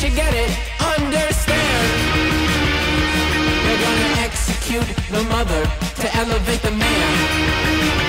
you get it? Understand. They're gonna execute the mother to elevate the man.